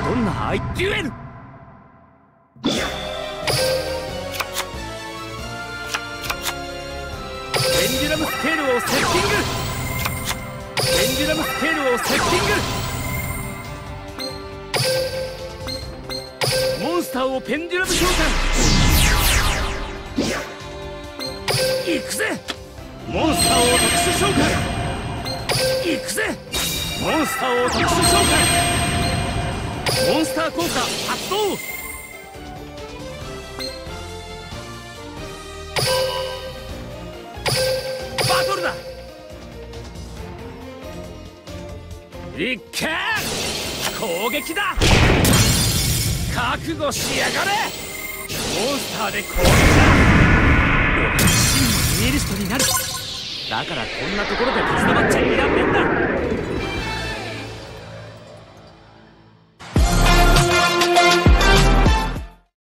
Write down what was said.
どんな相手？デュエル。ペンデュラムスケールをセッティング。ペンデュラムスケールをセッティング。モンスターをペンデュラム召喚。行くぜ。モンスターを特殊召喚。行くぜ。モンスターを特殊召喚。モンスター効果発動。バトルだ。いっけー。攻撃だ。覚悟しやがれ。モンスターで攻撃だ。俺は真のデュエリストになる。だからこんなところで立ち止まっちゃいらんね